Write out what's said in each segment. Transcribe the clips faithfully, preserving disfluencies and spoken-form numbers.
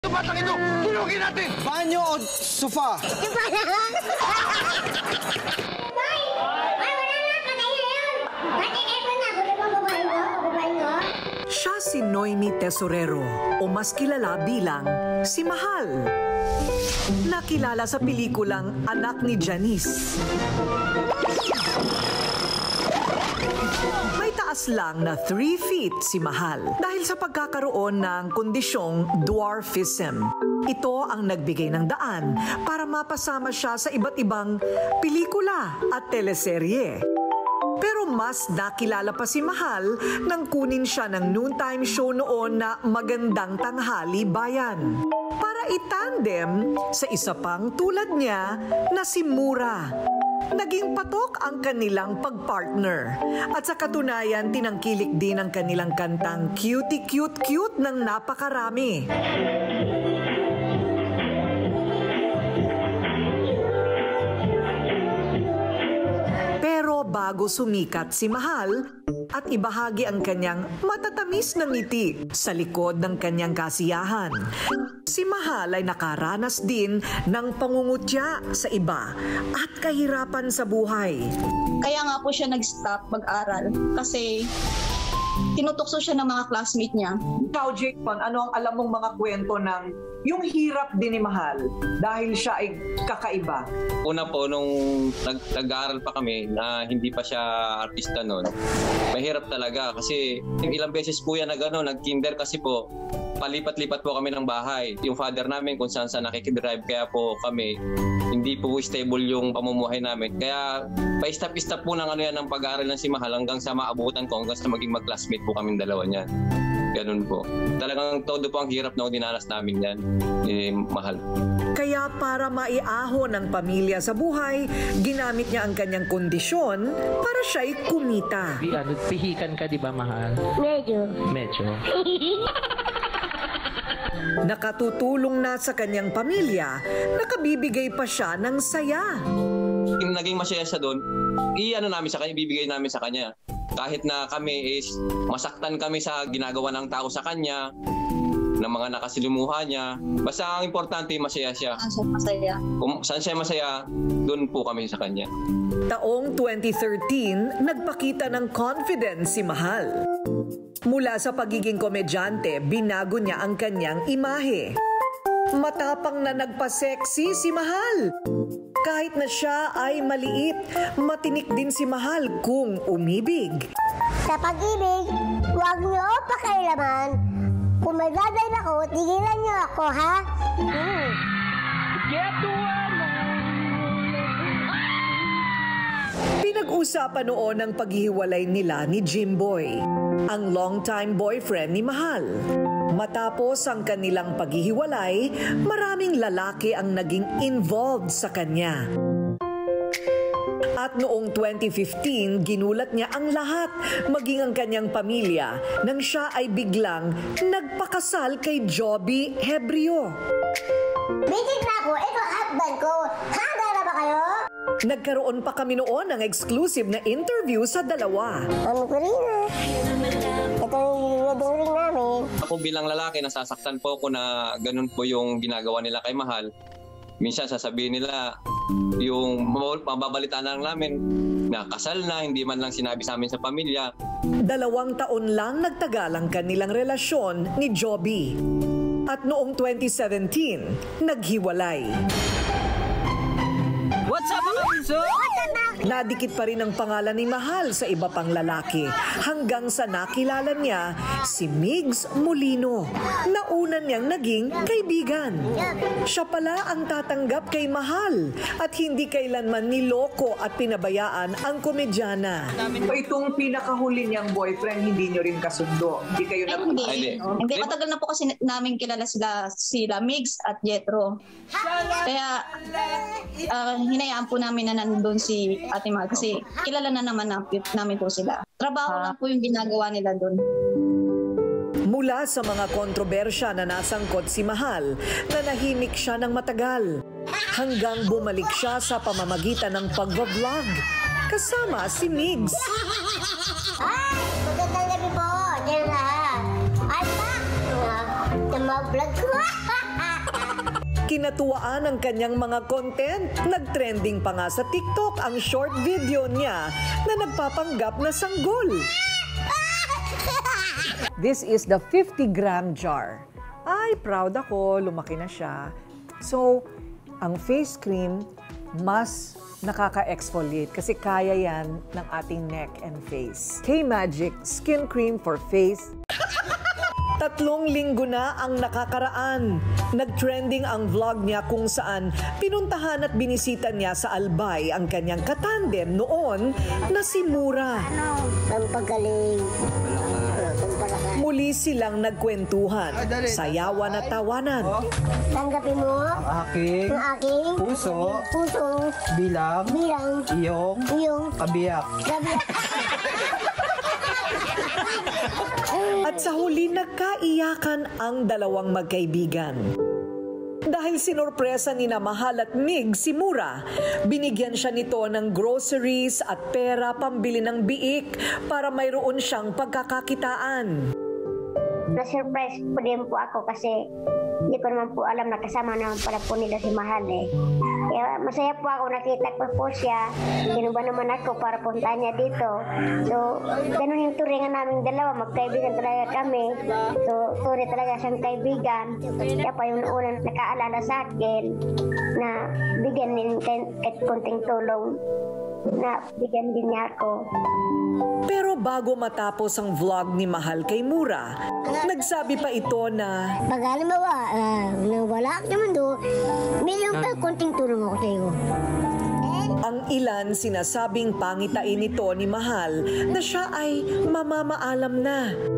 Batang ito, tulungin natin! Banyo o sofa? Sofa lang! Bay! Ay, wala na! Patay na yun! Patay na yun na! Gusto mo babae mo? Babae mo? Siya si Noemi Tesorero o mas kilala bilang si Mahal. Nakilala sa pelikulang Anak ni Janice. May taas lang na three feet si Mahal dahil sa pagkakaroon ng kondisyong dwarfism. Ito ang nagbigay ng daan para mapasama siya sa iba't ibang pelikula at teleserye. Pero mas nakilala pa si Mahal nang kunin siya ng noontime show noon na Magandang Tanghali Bayan para itandem sa isa pang tulad niya na si Mura. Naging patok ang kanilang pagpartner. At sa katunayan, tinangkilik din ang kanilang kantang Cutie Cute Cute ng napakarami. Pero bago sumikat si Mahal at ibahagi ang kanyang matatamis na ngiti sa likod ng kanyang kasiyahan, si Mahal ay nakaranas din ng pangungutya sa iba at kahirapan sa buhay. Kaya nga po siya nag-stop mag-aral kasi tinutokso siya ng mga classmate niya. Ikaw, Jake Pon, ano ang alam mong mga kwento ng yung hirap din ni Mahal dahil siya ay kakaiba? Una po, nung nag- nag-aaral pa kami na hindi pa siya artista noon, mahirap talaga kasi ilang beses po yan na gano'n, nag-kinder kasi po, palipat-lipat po kami ng bahay. Yung father namin kung saan saan nakikidrive, kaya po kami hindi po stable yung pamumuhay namin. Kaya pa-stop-stop po ng ano yan ng pag-aaral ng si Mahal hanggang sa maabutan ko, hanggang sa maging mag-classmate po kaming dalawa niyan. Ganun po. Talagang todo po ang hirap na dinanas namin yan, eh, Mahal. Kaya para maiahon ang pamilya sa buhay, ginamit niya ang kanyang kondisyon para siya'y kumita. Di, ano, pihikan ka, di ba, Mahal? Medyo. Medyo. Nakatutulong na sa kanyang pamilya, nakabibigay pa siya ng saya. Naging masaya siya doon, i-ano namin sa kanya, bibigay namin sa kanya. Kahit na kami is masaktan kami sa ginagawa ng tao sa kanya, ng mga nakasilimuha niya. Basta ang importante, masaya siya. Saan siya masaya? Kung saan siya masaya, doon po kami sa kanya. Taong twenty thirteen, nagpakita ng confidence si Mahal. Mula sa pagiging komedyante, binago niya ang kanyang imahe. Matapang na nagpa-sexy si Mahal. Kahit na siya ay maliit, matinik din si Mahal kung umibig. Sa pag-ibig, huwag niyo pakailaman. Kung may gagawin ako, tigilan niyo ako, ha? Hmm. Pinag-usapan noon ang paghihiwalay nila ni Jimboy, ang longtime boyfriend ni Mahal. Matapos ang kanilang paghihiwalay, maraming lalaki ang naging involved sa kanya. At noong twenty fifteen, ginulat niya ang lahat, maging ang kanyang pamilya, nang siya ay biglang nagpakasal kay Joby Hebrio. Bitig na ako, ito husband ko. Handa na ba kayo? Nagkaroon pa kami noon ng exclusive na interview sa dalawa. Ano ko rin ah. Ito yung wedding ring namin. Ako bilang lalaki, nasasaktan po ako na ganun po yung ginagawa nila kay Mahal. Minsan sasabihin nila, yung mababalitaan lang namin na kasal na, hindi man lang sinabi sa amin sa pamilya. Dalawang taon lang nagtagal ang kanilang relasyon ni Joby. At noong twenty seventeen, naghiwalay. What's up, mga bunso? Nadikit pa rin ang pangalan ni Mahal sa iba pang lalaki hanggang sa nakilala niya si Migs Molino na una niyang naging kaibigan. Siya pala ang tatanggap kay Mahal at hindi kailanman niloko at pinabayaan ang komedyana. Itong pinakahuli niyang boyfriend, hindi niyo rin kasundo. Hindi kayo Ay, na... hindi. Ay, hindi. No? Hindi, matagal na po kasi namin kilala sila, sila Migs at Jetro. Kaya, uh, hinayaan po namin na nandun si Ate Mahal kasi kilala na naman na, namin po sila. Trabaho lang po yung ginagawa nila doon. Mula sa mga kontrobersya na nasangkot si Mahal, nanahimik siya ng matagal hanggang bumalik siya sa pamamagitan ng pag-vlog kasama si Migs. Ay, magandang gabi po. Diyan lahat. Ay, pa. Yung mga vlog ko. Kinatuwaan ang kanyang mga content. Nag-trending pa nga sa TikTok ang short video niya na nagpapanggap na sanggol. This is the fifty gram jar. Ay, proud ako. Lumaki na siya. So, ang face cream, mas nakaka-exfoliate kasi kaya yan ng ating neck and face. K-Magic Skin Cream for Face. Tatlong linggo na ang nakakaraan. Nag-trending ang vlog niya kung saan pinuntahan at binisita niya sa Albay ang kanyang katandem noon na si Mura. Ang pagaling. Muli silang nagkwentuhan, sayawan at tawanan. Tanggapin mo Ang aking ang aking puso puso bilang bilang iyong iyong kabiyak. gabi. At sa huli, nagkaiyakan ang dalawang magkaibigan. Dahil sinorpresa ni na Mahal at Mig si Mura, binigyan siya nito ng groceries at pera pambili ng biik para mayroon siyang pagkakakitaan. Na-surprise po din po ako kasi hindi ko naman po alam na kasama naman pala po nila si Mahal eh. Kaya masaya po ako, nakita ko po siya. Kinuba naman ako para puntahan niya dito. So, ganun yung turingan namin dalawa. Magkaibigan talaga kami. So, turi talaga siyang kaibigan. Kaya pa yung unang nakaalala sa akin na bigyan din kahit konting tulong na bigyan din niya ako. Pero bago matapos ang vlog ni Mahal kay Mura, nagsabi pa ito na Pag alam mo ba, uh, nawala ka naman doon, mayroon pa konting tulong ako sa iyo. ang ilan sinasabing pangitain nito ni Mahal na siya ay mamamaalam na.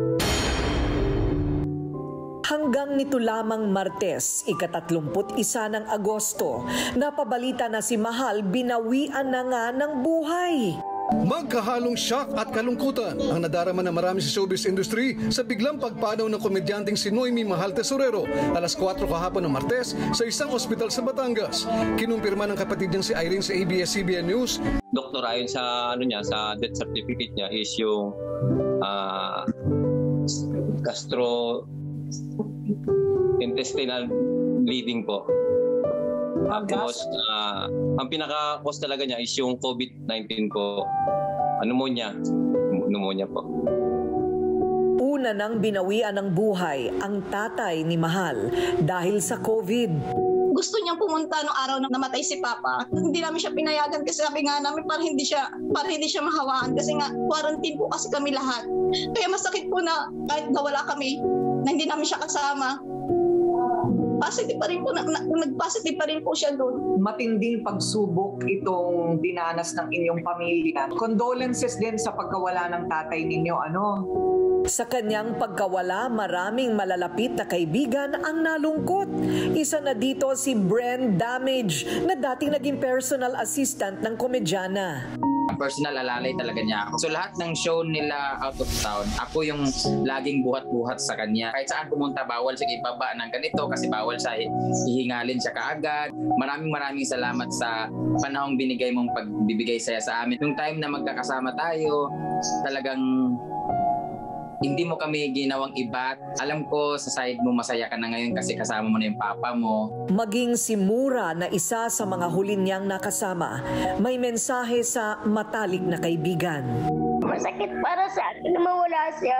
Hanggang nito lamang Martes, ikatatlumput isa ng Agosto, napabalita na si Mahal binawian na nga ng buhay. Magkahalong shock at kalungkutan ang nadarama ng marami sa showbiz industry sa biglang pagpanaw ng komedyanteng si Noemi Mahal Tesorero alas kwatro kahapon ng Martes sa isang ospital sa Batangas. Kinumpirma ng kapatid niyang si Irene sa A B S C B N News. Doktor, ayon sa ano niya, sa death certificate niya is yung uh, gastro intestinal bleeding po. Tapos, uh, ang pinaka-cause talaga niya is yung COVID nineteen po. Pneumonia. Pneumonia po. Una nang binawian ng buhay ang tatay ni Mahal dahil sa COVID. Gusto niyang pumunta nung araw na namatay si Papa. Hindi namin siya pinayagan kasi sabi nga namin para hindi siya para hindi siya mahawaan kasi nga quarantine po kasi kami lahat. Kaya masakit po na kahit nawala kami na hindi namin siya kasama. Positive pa rin po, na, na, nag-positive pa rin po siya doon. Matinding pagsubok itong dinanas ng inyong pamilya. Condolences din sa pagkawala ng tatay ninyo, ano? Sa kanyang pagkawala, maraming malalapit na kaibigan ang nalungkot. Isa na dito si Bren Damage na dating naging personal assistant ng komedyana. Personal alalay talaga niya ako. So lahat ng show nila out of town, ako yung laging buhat-buhat sa kanya. Kahit saan pumunta, bawal siya ibaba ng ganito kasi bawal siya hihingalin siya kaagad. Maraming maraming salamat sa panahong binigay mong pagbibigay saya sa amin. Yung time na magkakasama tayo, talagang hindi mo kami ginawang iba. Alam ko sa side mo masaya ka na ngayon kasi kasama mo na yung papa mo. Maging si Mura na isa sa mga huli niyang nakasama, may mensahe sa matalik na kaibigan. Masakit para sa akin na mawala siya.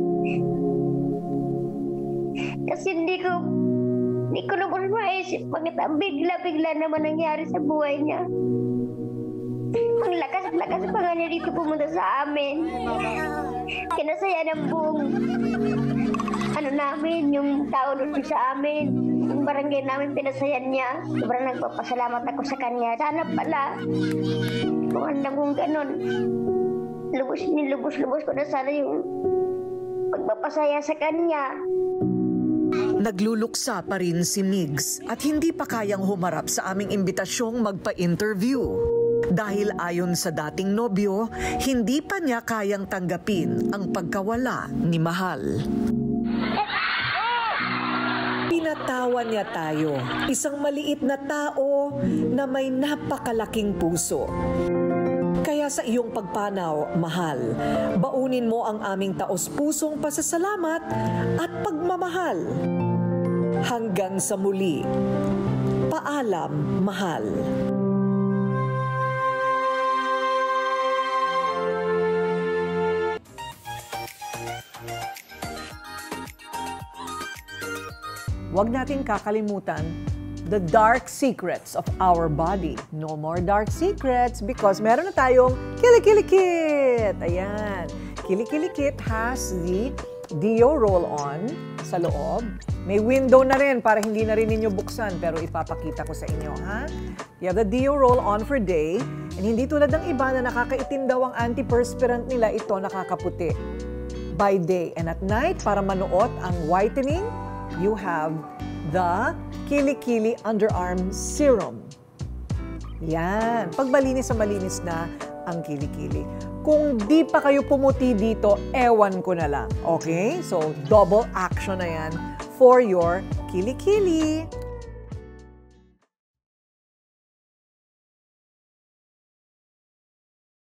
Kasi hindi ko hindi ko na po maisip bakit ang bigla-bigla naman nangyari sa buhay niya. Ang lakas-lakas pa nga niya dito pumunta sa amin. Kinasaya ng buong ano namin, yung tao doon sa amin. Yung barangay namin, pinasayan niya. Sobrang nagpapasalamat ako sa kanya. Sana pala, kung andang kung ganun, lubos nilubos-lubos ko na sana yung pagpapasaya sa kanya. Nagluluksa pa rin si Migs at hindi pa kayang humarap sa aming imbitasyong magpa-interview. Dahil ayon sa dating nobyo, hindi pa niya kayang tanggapin ang pagkawala ni Mahal. Pinatawan niya tayo, isang maliit na tao na may napakalaking puso. Kaya sa iyong pagpanaw, Mahal, baunin mo ang aming taos-pusong pasasalamat at pagmamahal. Hanggang sa muli, Paalam, mahal. Huwag natin kakalimutan the dark secrets of our body. No more dark secrets because meron na tayong Kili-Kili-Kit. Ayan. Kili-Kili-Kit has the Deo roll-on sa loob. May window na rin para hindi na rin ninyo buksan pero ipapakita ko sa inyo, ha? You have the Deo roll-on for day and hindi tulad ng iba na nakakaitim daw ang antiperspirant nila, ito nakakaputi by day. And at night, para manuot ang whitening, you have the Kili-Kili Underarm Serum. Yan. Pag malinis sa malinis na ang Kili-Kili. Kung di pa kayo pumuti dito, ewan ko na lang. Okay? So, double action na yan for your Kili-Kili.